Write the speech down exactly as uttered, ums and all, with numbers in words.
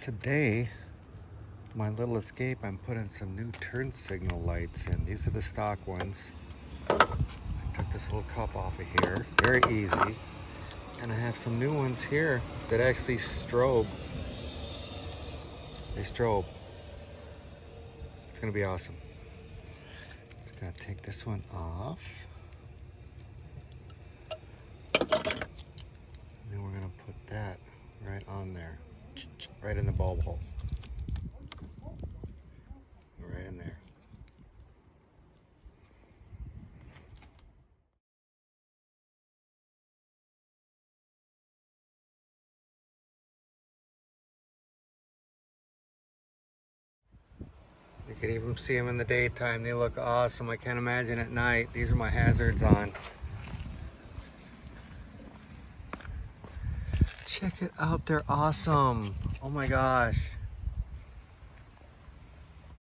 Today, my little Escape, I'm putting some new turn signal lights in. These are the stock ones. I took this little cup off of here, very easy. And I have some new ones here that actually strobe. They strobe. It's gonna be awesome. Just gotta take this one off. And then we're gonna put that right on there. Right in the bulb hole. Right in there. You can even see them in the daytime. They look awesome. I can't imagine at night. These are my hazards on. Check it out. They're awesome. Oh my gosh.